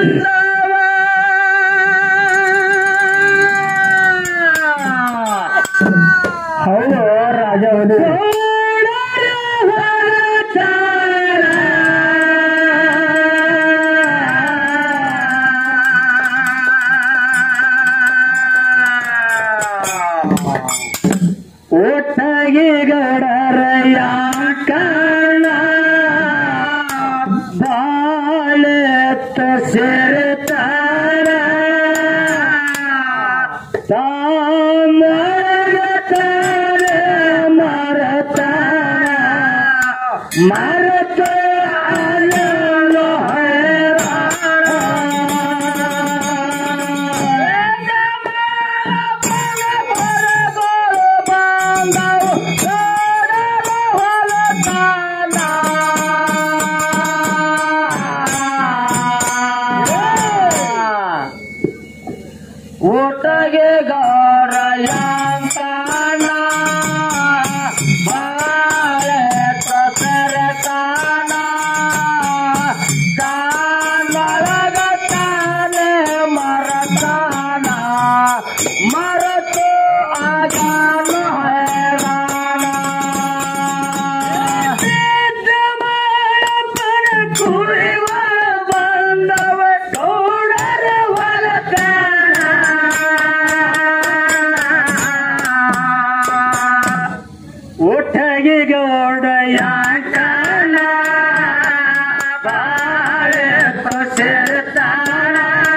ಹೌದು ರಾಜ ಹೌದು ಒಟ್ಟಾಗಿ ಗಡರಯ್ಯ ಕಾಣ ಬಾಳೆತ್ತ ಸೇರುತ್ತಾರ ಮರತಾರ ಮರತ ಅಲ್ಲೋ ಊಟಗೆ ಗೌರಯಾಂಕಣ ಬಾಳೆ ಪ್ರಸರತಾನ ಕಾನೊಳಗತಾನೆ ಮರತಾನ ಮರತು ಆಗಾನ ಹೈರಾಣ ಕುರಿವ ಬಂದವ ಗೌಡರ ಹೊಲತಾನ ಒಟ್ಟಾಗಿ ಗೌಡಯ್ಯ ಕಾಣ ಬಾಳೆ ಪ್ರಸರತಾಣ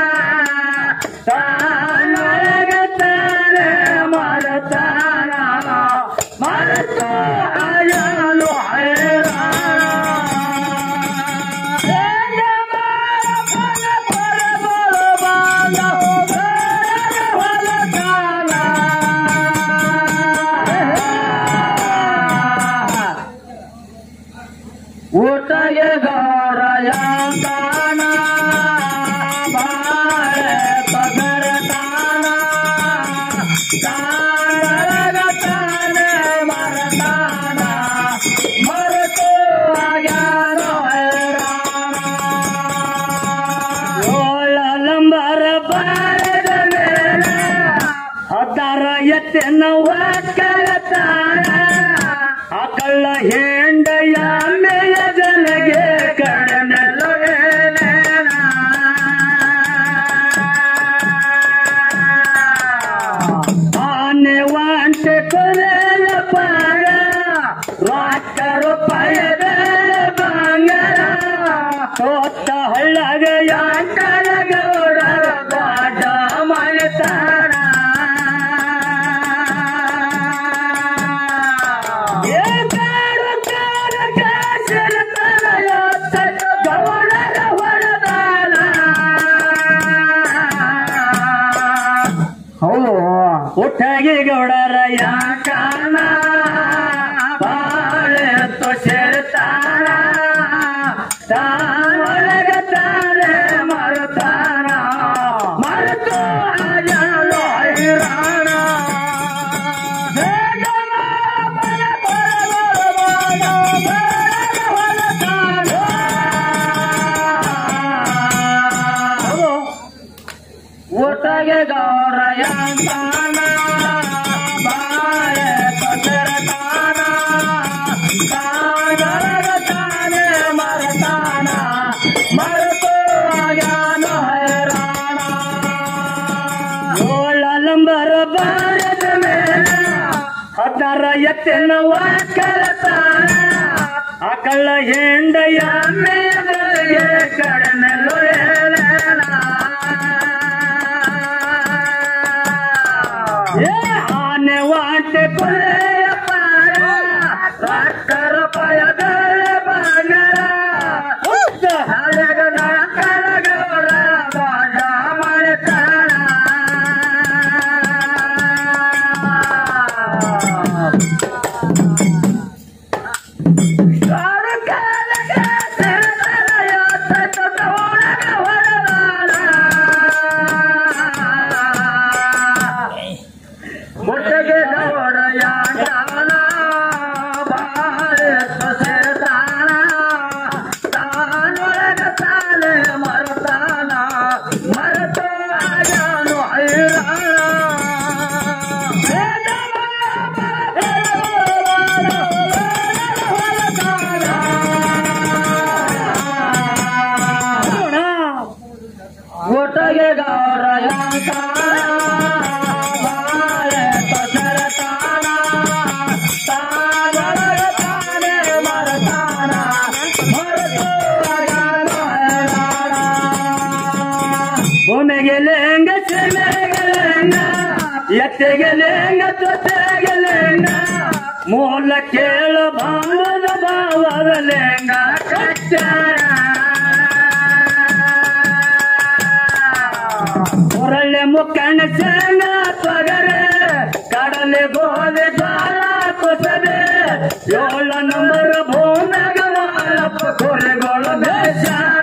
ತಾನೊಳಗತಾನೆ ಮರತಾನ ಮರತ ಆಯಲು ಹೈರಾಣ ಊಟಗೆ ಗೌರಯಾಂಕಣ ಬಾಳೆ ಪದರತಾನ ಕಾನೊಳಗತಾನೆ ಮರತಾನ ಮರತು ಆಗ್ಯಾನ ಹೈರಾಣ ಏಳಂಬರ ಬಾರದ ಮೇಲೆ ಹತ್ತಾರ ಎತ್ತಿನ ಒಕ್ಕಲತಾನ ಅಕಳ್ಳ ಹೆಂಡಯ್ಯ ಮೇಯ ಜನಗೆ ಕಡನೆಲ್ಲೋ ಏನೇನ ಆನೆ ವಾಂಟೆ ಕೊಲೆಯ ಪಾರ ರೊಕ್ಕ ರೂಪಾಯದ ಬಂಗಾರ ಸೋತ್ತ ಹಳ್ಳಗ ಯಾಂಕರ ಗೌಡರ ದೊಡ್ಡ ಮನೆತಾನ ಹೌದು ಒಟ್ಟಾಗಿ ಗೌಡರ ಯಾಕಣ ಬಾಳೆ ಸೇರ್ತಾನ ತಾನೊಳಗತಾನೆ ಮರುತಾನ ಮರೆತು ಆಯಲು ಹೈರಾಣ ಒಟ್ಟಾಗೆ ಗೌರಯಾಂಕಣ ಬಾಳೆ ಪದರತಾನ ತಾನೊಳಗತಾನೆ ಮರತಾನ ಮರೆತು ಆಗ್ಯಾನ ಹೈರಾಣ ಏಳಂಬರ ಬಾರದ ಮೇಲೆ ಹತ್ತಾರ ಎತ್ತಿನ ಒಕ್ಕಲತಾನ ಅಕಳ್ಳ ಹೆಂಡಯ್ಯ ಮೇಗಳಿಗೆ ಕಡನೆಲ್ಲೋ ಏನೇನ ಆನೆ ವಾಂಟೆ ಕೊಲೆಯ ಪಾರ ರೊಕ್ಕ ರೂಪಾಯದ ಬಂಗಾರ ಹಳೆಗ ನಳಕರ ಗೌಡ ದೊಡ್ಡ ಮನೆತಾನ ಮುಟ್ಟಗೆ ಗೌಡ ಯಾಕ ಭೂಮಿಗೆ ಲಿಂಗ ಚಿಮೆಗೆ ಲಿಂಗ ಎತ್ತಿಗೆ ಲಿಂಗ ತೊಟ್ಟೆಗೆ ಲಿಂಗ ಮೂಲ ಕೇಳ ಭಾವದ ಭಾವದ ಲಿಂಗ ಕಟ್ಟಾರ ಹೊರಳೆ ಮುಕ್ಕಣ್ಣ ಚೆನ್ನ ತೊಗರೆ ಕಡಲೆ ಗೋಧಿ ಜ್ವಾಳ ಕೊಸದೆ 7 ನಂಬರ್ ಭೂಮ್ಯಾಗ ಮಾಲಪ್ಪ ಕೊರೆಗಳು ಬೇಷಾಣ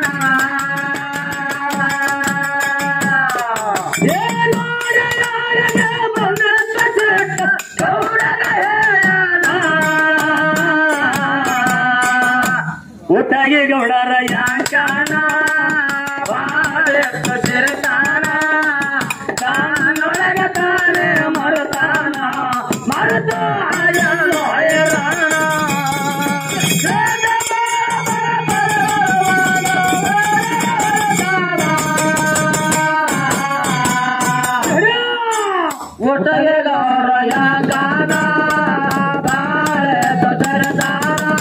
ಊಟಾಗಿ ಗೌಡರ ಯಾಂಕಾನ ಬಾಳೆ ಸಿರತಾನ ತಾನೊಳಗ ತಾನೆ ಮರುತಾನ ಮರುತು ಆಯಲು ಹೈರಾಣ ಊಟಗೆ ಗೌರ ಯಾಂಕಾನ ಬಾಳೆ ಸಿರತಾನ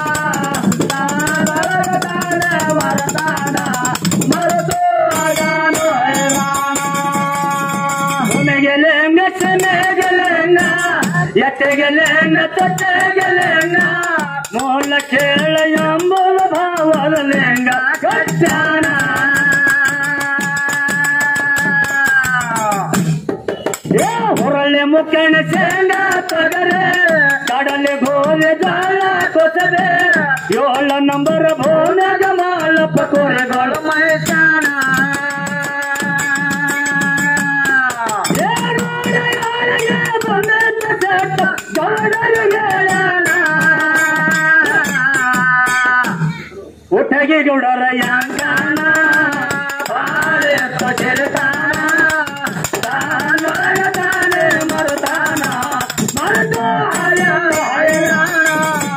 ಎಟ್ಟೆಗೆಲೆಂಗ ತೊಟ್ಟೆಗೆಲೆಂಗ ಮೂಲ ಕೇಳ ಎಂಬುವ ಭಾವದ ಲಿಂಗ ಕಟ್ಟಾನ ಹೊರಳೆ ಮುಕ್ಕಣ ಶೇಂಗ ತೊಗರೆ ಕಡಲೆ ಗೋಧಿ ಜ್ವಾಳ ಕೊಸದೆ 7 ನಂಬರ್ ಭೂಮ್ಯಾಗ ಮಾಲಪ್ಪ ಕೊರೆಗಳು ಮೈಸಾಣ ಊಟಗೆ ಗೌಡರ ಯಾಂಗಾನ ಬಾಳೆ ಸಿರತಾನ ತಾನೊಳಗ ತಾನೆ ಮರುತಾನ ಮರುತು ಆಯಲು ಹೈರಾಣ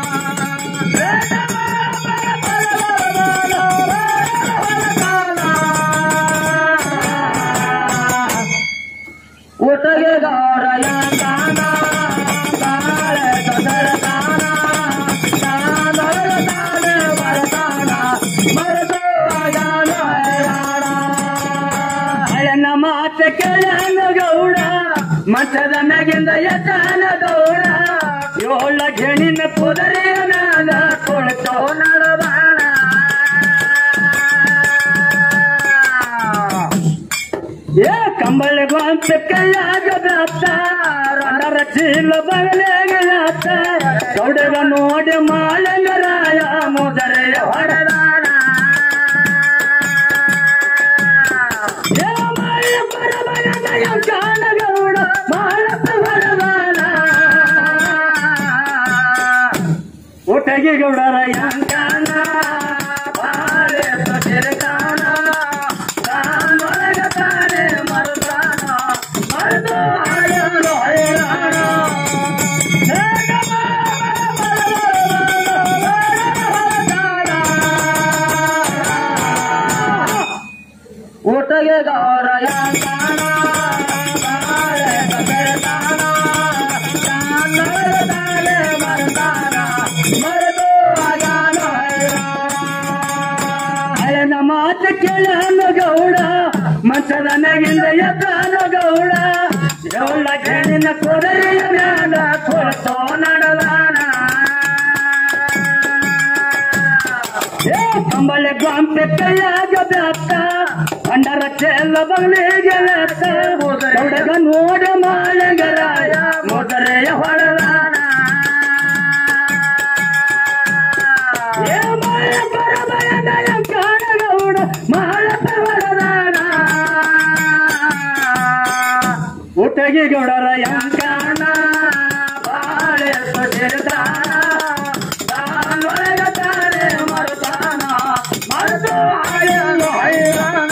ಊಟಗೆ ಗೌರ ಯಾಂಗಾನ ಬಾಳೆ ಸಿರತಾನ ತಾನೊಳಗ ತಾನೆ ಮರುತಾನ ಮರುತು ಆಯಲು ಹೈರಾಣ ಹಳನ ಮಾತ ಕೆಳನ ಗೌಡ ಮಠದ ಮ್ಯಾಗಿಂದ ಎತ್ತಾನ ಗೌಡ 7 ಗೆಣಿನ ಕುದುರೆಯ ಮ್ಯಾಲ ಕುಳಿತು ನಡದಾಣ ಕಂಬಳಿ ಗೊಂತ ಕೈಯಾಗ ಬೆತ್ತ ರಣರ ಚೀಲ ಬಗಲೆಗೆ ಎತ್ತ ಗೌಡಗ ನೋಡಿ ಮಾಳಂಗರಾಯ ಮುದರೆಯ ಹೊಡೆದಾಣ ಯಾಂಕಾನ ಗೌಡ ಮಾಳಪ್ಪ ಹೊಡೆದಾಣ ಊಟಗೆ ಗೌಡರ ಯಾಂಕಾನ ಬಾಳೆ ಸಿರತಾನ ತಾನೊಳಗ ತಾನೆ ಮರುತಾನ ಮರುತು ಆಯಲು ಹೈರಾಣ ಊಟಗೆ ಗೌರ ಯಾಂಕಾನ ಬಾಳೆ ಸಿರತಾನ ತಾನೊಳಗ ತಾನೆ ಮರುತಾನ ಮರುತು ಆಯಲು ಹೈರಾಣ ಹಳನ ಮಾತ ಕೇಳನ ಗೌಡ ಮಂಚದ ಮ್ಯಾಗಿಂದ ಎತ್ತಾನ ಗೌಡ 7 ಗೆಣಿನ ಕುದುರೆಯ ಮ್ಯಾಲ ಕುಳಿತು ನಡದಾನ ಕಂಬಳಿ ಗೊಂತ ಕೈಯಾಗ ಬೆತ್ತ ಭಂಡಾರ ಚೆಲ್ಲ ಬಗಲಿಗೆ ಎತ್ತ ಗೌಡಗ ನೋಡಿ ಮಾಳಂಗರಾಯ ಮುದರೆಯ ಹೊಡೆದಾನ ಯಾಂಕಾನ ಗೌಡ ಮಾಳಪ್ಪ ಹೊಡೆದಾನ ಊಟಗೆ ಗೌಡರ ಯಾಂಕಾನ ಬಾಳೆ ಸಿರತಾನ ತಾನೊಳಗ ತಾನೆ ಮರುತಾನ ಮರುತು ಆಯಲು ಹೈರಾಣ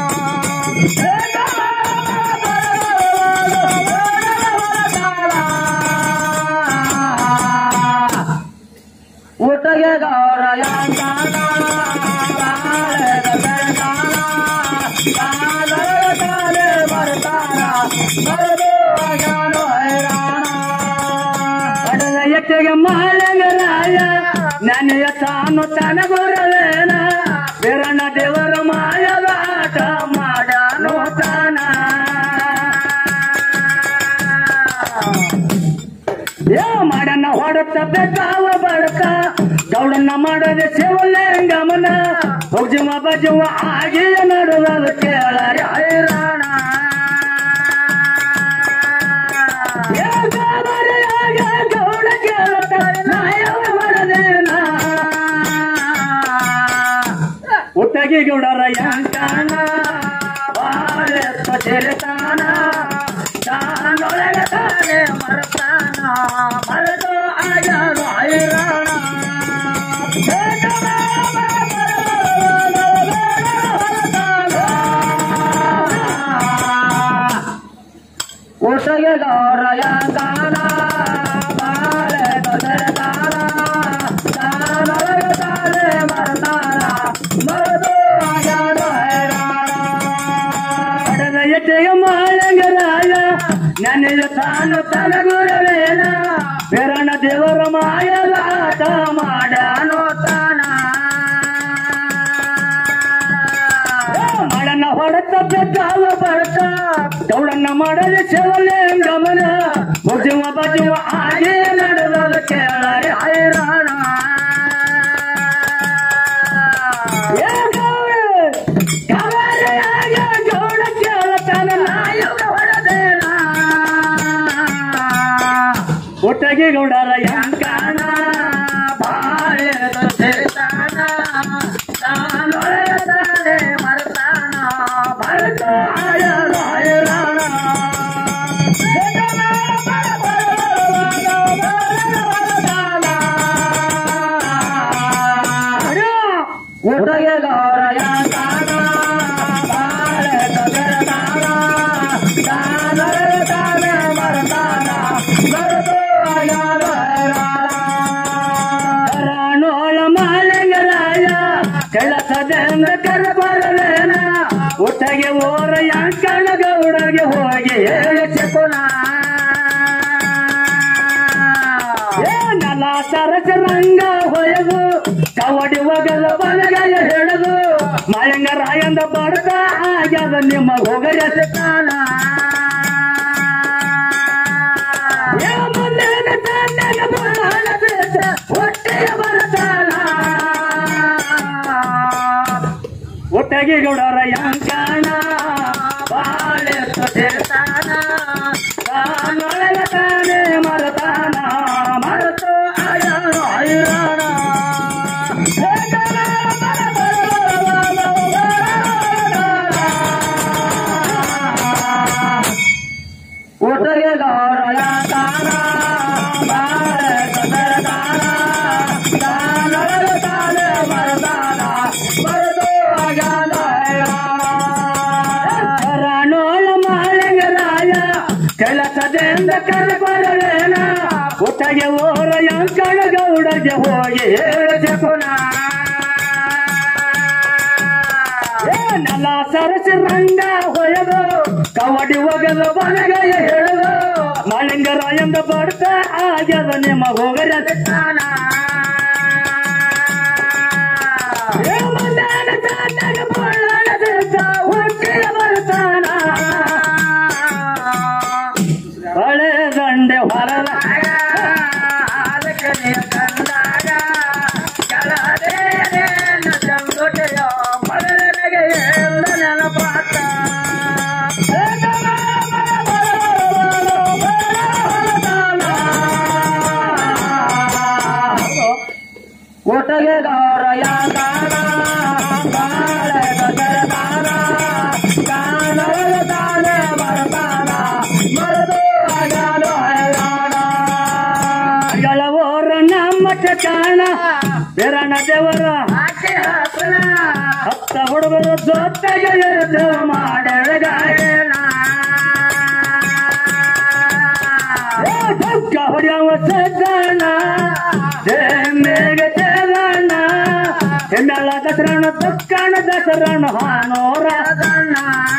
ಊಟಗೆ ಗೌರ ಯಾಂಕಾನ ಬಾಳೆ ಸಿರತಾನ ತಾನೊಳಗ ತಾನೆ ಮರುತಾನ ಮರುತು ಆಯಲು ಹೈರಾಣ ಎಟ್ಟೆಗೆ ಮಾಳಂಗರಾಯ ನನ್ನ ತಾನು ತನಗುರ ಬೇರಣ್ಣ ದೇವರ ಮಾಯದ ಆಟ ಮಾಡಾನೋ ತಾನ ಮಾಡನ್ನ ಹೊಡತ ಬೇಕಾವ ಬಡಕ ಗೌಡನ್ನ ಮಾಡದೆ ಶಿವಲಿಂಗಮನ ಭುಜವ ಬಜುವ ಆಗಿ ನಡುವ ಕೇಳ ಹೈರಾಣ ಗೌಡ ಕೇಳುತ್ತಾರೆ ನಾಯವ ಮಾಡದೇನ ಒಟ್ಟಗಿ ಗೌಡರ ಯಾಂಕಾನ ಬಾಳೆತಾನ ತಾನೊಳಗೆ ತಾನೆ ಮರತಾನ ಮರೆದು ಆಗಾರು ಹೈರಾಣ ಒಟ್ಟಗೆ ಗೌರ ಯಾಂಕಾನ ಬಾಳೆ ತಾನ ತಾನೊಳಗೆ ತಾನೆ ಮರತಾನ ಮರೆದು ಆಗಾರು ಹೈರಾಣ ಎಟ್ಟೆಯ ಮಾಳಂಗರಾಯ ನನಗ ತಾನು ತನಗುರವೇನ ಬೇರಣ್ಣ ದೇವರ ಮಾಯದ ಆಟ ಮಾಡಾನೋ ತಾನ ಮಾಡನ್ನ ಹೊಡತ ಬೆದ್ದಾವ ಬಡತ ಗೌಡನ್ನ ಮಾಡದೆ ಶಿವಲಿಂಗಮನ ಭುಜವ ಬಜುವ ಹಾಗೆ ನಡೆದ ಕೇಳರೆ ಹೈರಾಣ ಗೌಡ ಕೇಳತಾನ ನಾಯಕ ಹೊಡೆದೇನ ಒಟ್ಟಗಿ ಗೌಡರ ಯಾಂಕಾನ ಬಾಳೆ ಸೇತಾನ ತಾನೊಳಗೆ ತಾನೆ ಮರತಾನ ಮರೆತು ಆಯಾರು ಹೈರಾಣ ಒಟ್ಟಗೆ ಗೌರ ಯಾಂಕಾನ ಬಾಳೆ ತಾನ ತಾನೊಳಗೆ ತಾನೆ ಮರತಾನ ಮರೆತು ಆಯಾರು ಹೈರಾಣ ಮಾಲಿಂಗರಾಯ ಕೆಲಸದಿಂದ ಕರ ಬರಲೇನ ಒಟ್ಟಗೆ ಓರ ಯಾಂಕಣ ಗೌಡಗೆ ಹೋಗಿ ಹೇಳಕ್ಕೆ ಪುನ ನಲ ಸರಸ ರಂಗ ಹೊಯದು ಕವಡಿ ಒಗದ ಬಲಗಯ ಹಿಡಿದು ಮಾಲಿಂಗರಾಯಂದ ಬಡದ ಆಗ್ಯದ ನಿಮ್ಮ ಹೋಗರ ಕಾಲ ಹೊಟ್ಟೆಯ ಬರತಾನ ಒಟ್ಟಗಿ ಗೌಡರ ಯಾಂಕಾನ ಬಾಳೆ ಸೇತಾನ ತಾನೊಳಗೆ ತಾನೆ ಮರತಾನ ಮರೆತು ಆಯಾರು ಹೈರಾಣ ಒಟ್ಟಗೆ ಗೌರ ಯಾಂಕಾನ ಬಾಳೆ ಸೇತಾನ ತಾನೊಳಗೆ ತಾನೆ ಮರತಾನ ಮರೆತು ಆಯಾರು ಹೈರಾಣ ಮಾಲಿಂಗರಾಯ ಕೆಲಸದಿಂದ ಕರಬರಲೇನ ಒಟ್ಟಗೆ ಓರ ಯಾಂಕಣ ಗೌಡಗೆ ಹೋಗಿ ಹೇಳದೆ ಪುನ ನಲ ಸರಸ ರಂಗ ಹೊಯದು ಕವಡಿ ಒಗದ ಬಲಗಯ ಹಿಡಿದು ಮಾಲಿಂಗರಾಯಂದ ಬಡ್ತ ಆಗ್ಯದ ನಿಮ್ಮ ಹೋಗರ ತಾನ ಹೊಟ್ಟೆಯ ಬರತಾನ ಬಳೆ ದಂಡೆ ಹೊರದ ಕಂದಾಗ ಕೆಳದೇನ ಚಂದೊಟೆಯ ಮರನಿಗೆ ಎಲ್ಲ ನೆನಪಾತ ಒಟ್ಟಗೆ ಗೌರ ಯಾಂಕಾನ ಬಾಳೆ ತಾನ ತಾನೊಳಗೆ ತಾನೆ ಮರತಾನ ಮರೆದು ಆಗಾರು ಹೈರಾಣ ಗಳವೋರ ನಮ್ಮ ಕಾಣ ಬೇರಣ್ಣ ದೇವರ ಹತ್ತ ಹುಡುಗರು ಜೊತೆಗೆ ಮಾಡೆಳಗಾಯಣ ಹೊಡೆಯವ ಸಜ್ಜಣ ಮೇಗೆ ಚರಣ ಹೆಣ್ಣಳ ದಸರಣ ತಕ್ಕಣ ದಸರಣ ಹಾನೋರ ಗಣ್ಣ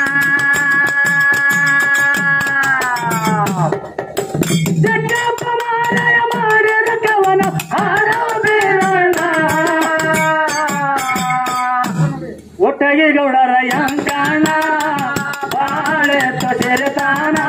ಜಗ್ಗಪ್ಪ ಮಾರಾಯ ಮಾಡಿರ ಕವನ ಹಾಡವ ಬೀರಣ್ಣ ಒಟ್ಟಗಿ ಗೌಡರ ಯಂಕಣ್ಣ ಬಾಳೆ ಸೇರತಾನ